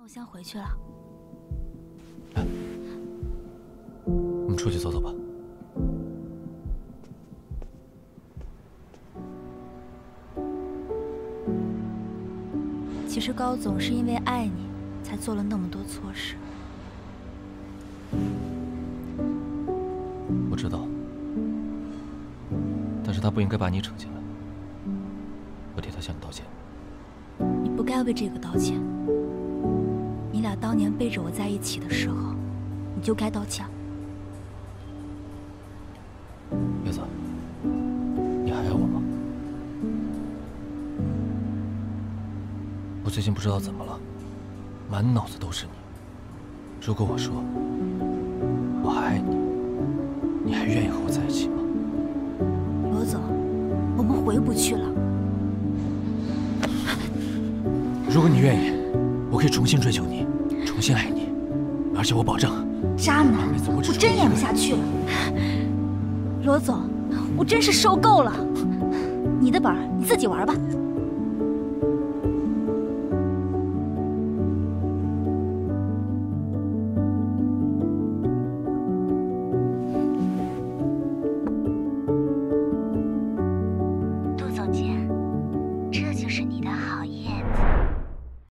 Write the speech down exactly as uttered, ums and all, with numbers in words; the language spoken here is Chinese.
先回去了。 来，我们出去走走吧。 其实高总是因为爱你，才做了那么多错事。 我知道，但是他不应该把你整进来。我替他向你道歉。 你不该为这个道歉。你俩当年背着我在一起的时候，你就该道歉。 叶子，你还爱我吗？我最近不知道怎么了，满脑子都是你。如果我说我还爱你，你还愿意和我在一起吗？ 罗总，我们回不去了。 如果你愿意，我可以重新追求你，重新爱你，而且我保证。 渣男，我真演不下去了。罗总，我真是受够了。你的本儿你自己玩吧。